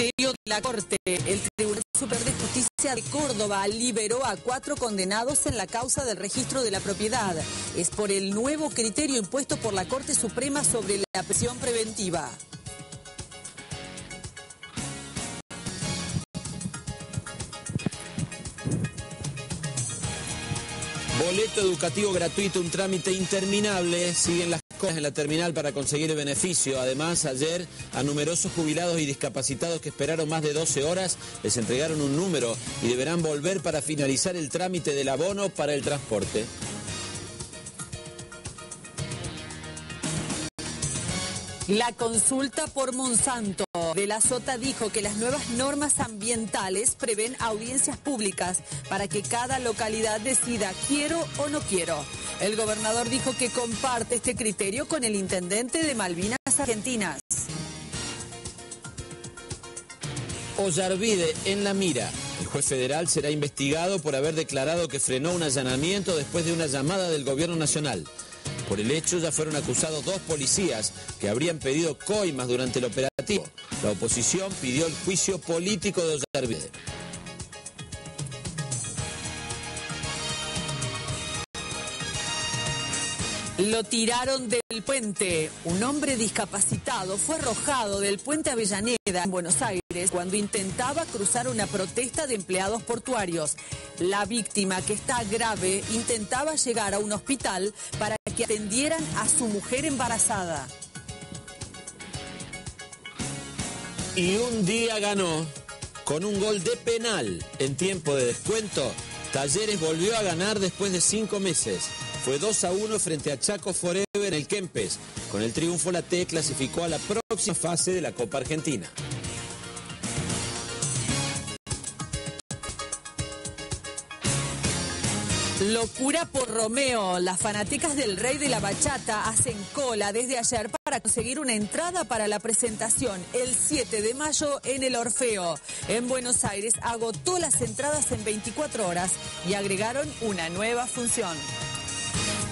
Criterio de la Corte. El Tribunal Superior de Justicia de Córdoba liberó a 4 condenados en la causa del registro de la propiedad. Es por el nuevo criterio impuesto por la Corte Suprema sobre la prisión preventiva. Boleto educativo gratuito, un trámite interminable. Siguen las colas en la terminal para conseguir el beneficio. Además, ayer a numerosos jubilados y discapacitados que esperaron más de 12 horas les entregaron un número y deberán volver para finalizar el trámite del abono para el transporte. La consulta por Monsanto de la Sota dijo que las nuevas normas ambientales prevén audiencias públicas para que cada localidad decida quiero o no quiero. El gobernador dijo que comparte este criterio con el intendente de Malvinas Argentinas. Ollarvide en la mira. El juez federal será investigado por haber declarado que frenó un allanamiento después de una llamada del gobierno nacional. Por el hecho ya fueron acusados 2 policías que habrían pedido coimas durante el operativo. La oposición pidió el juicio político de Ollarvide. Lo tiraron del puente. Un hombre discapacitado fue arrojado del puente Avellaneda en Buenos Aires cuando intentaba cruzar una protesta de empleados portuarios. La víctima, que está grave, intentaba llegar a un hospital para que atendieran a su mujer embarazada. Y un día ganó con un gol de penal en tiempo de descuento. Talleres volvió a ganar después de 5 meses. Fue 2-1 frente a Chaco Forever en el Kempes. Con el triunfo, la T clasificó a la próxima fase de la Copa Argentina. Locura por Romeo. Las fanáticas del Rey de la Bachata hacen cola desde ayer para conseguir una entrada para la presentación el 7 de mayo en el Orfeo. En Buenos Aires agotó las entradas en 24 horas y agregaron una nueva función.